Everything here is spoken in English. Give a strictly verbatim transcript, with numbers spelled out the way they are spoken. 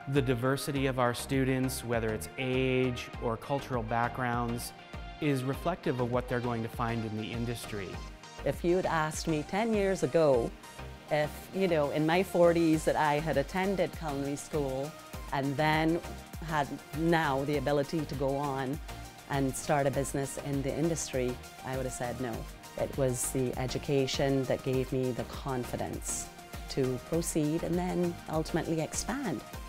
The diversity of our students, whether it's age or cultural backgrounds, is reflective of what they're going to find in the industry. If you had asked me ten years ago, if, you know, in my forties that I had attended culinary school and then had now the ability to go on and start a business in the industry, I would have said no. It was the education that gave me the confidence to proceed and then ultimately expand.